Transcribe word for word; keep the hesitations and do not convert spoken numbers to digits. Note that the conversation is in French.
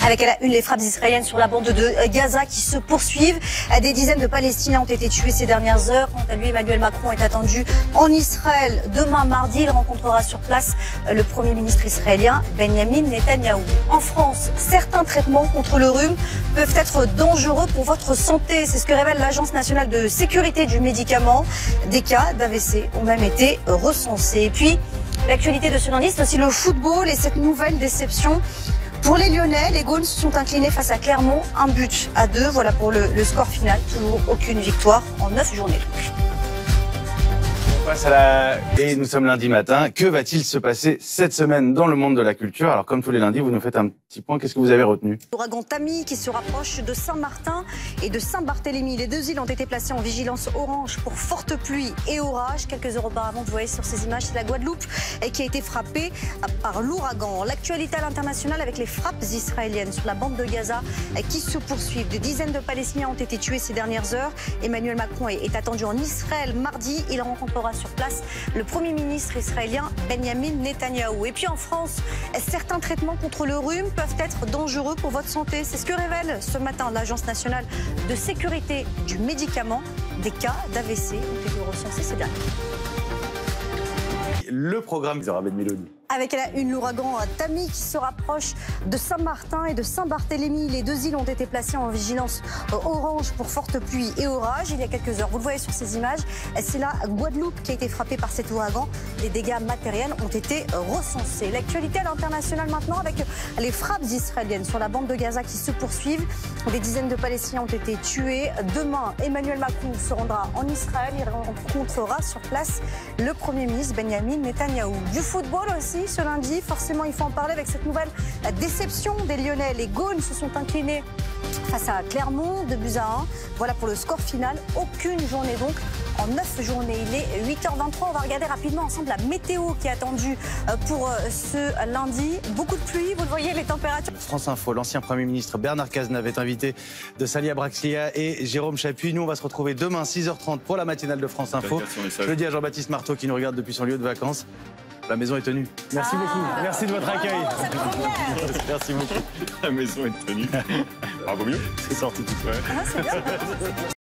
Avec à la une les frappes israéliennes sur la bande de Gaza qui se poursuivent. Des dizaines de Palestiniens ont été tués ces dernières heures. Quant à lui, Emmanuel Macron est attendu en Israël demain mardi. Il rencontrera sur place le Premier ministre israélien Benjamin Netanyahou. En France, certains traitements contre le rhume peuvent être dangereux pour votre santé. C'est ce que révèle l'Agence nationale de sécurité du médicament. Des cas d'A V C ont même été recensés. Et puis, l'actualité de ce lundi, c'est aussi le football et cette nouvelle déception. Pour les Lyonnais, les Gaunes se sont inclinés face à Clermont, un but à deux. Voilà pour le, le score final. Toujours aucune victoire en neuf journées. On passe à la... Et nous sommes lundi matin. Que va-t-il se passer cette semaine dans le monde de la culture? Alors comme tous les lundis, vous nous faites un petit point. Qu'est-ce que vous avez retenu? L'ouragan Tammy qui se rapproche de Saint-Martin et de Saint-Barthélemy. Les deux îles ont été placées en vigilance orange pour forte pluie et orage. Quelques heures auparavant, vous voyez sur ces images, c'est la Guadeloupe qui a été frappée par l'ouragan. L'actualité à l'international avec les frappes israéliennes sur la bande de Gaza qui se poursuivent. Des dizaines de Palestiniens ont été tués ces dernières heures. Emmanuel Macron est attendu en Israël mardi. Il rencontrera sur place le Premier ministre israélien Benjamin Netanyahou. Et puis en France, certains traitements contre le rhume peuvent être dangereux pour votre santé. C'est ce que révèle ce matin l'Agence nationale de sécurité du médicament. Des cas d'A V C ont été recensés ces derniers. Le programme Isabelle Mélanie. Avec à la une l'ouragan Tammy qui se rapproche de Saint-Martin et de Saint-Barthélemy. Les deux îles ont été placées en vigilance orange pour forte pluie et orage il y a quelques heures. Vous le voyez sur ces images, c'est la Guadeloupe qui a été frappée par cet ouragan. Les dégâts matériels ont été recensés. L'actualité à l'international maintenant avec les frappes israéliennes sur la bande de Gaza qui se poursuivent. Des dizaines de Palestiniens ont été tués. Demain, Emmanuel Macron se rendra en Israël. Il rencontrera sur place le Premier ministre Benjamin Netanyahou. Du football aussi. Ce lundi, forcément, il faut en parler avec cette nouvelle déception des Lyonnais. Les Gaunes se sont inclinés face à Clermont, deux buts à un. Voilà pour le score final. Aucune journée donc en neuf journées. Il est huit heures vingt-trois. On va regarder rapidement ensemble la météo qui est attendue pour ce lundi. Beaucoup de pluie, vous le voyez, les températures. France Info, l'ancien Premier ministre Bernard Cazeneuve est invité de Salia Braxlia et Jérôme Chapuis. Nous, on va se retrouver demain six heures trente pour la matinale de France Info. Je le dis à Jean-Baptiste Marteau qui nous regarde depuis son lieu de vacances. La maison est tenue. Merci ah, beaucoup. Merci de votre accueil. Merci beaucoup. La maison est tenue. Bravo mieux. C'est sorti tout seul. Ah, c'est bien.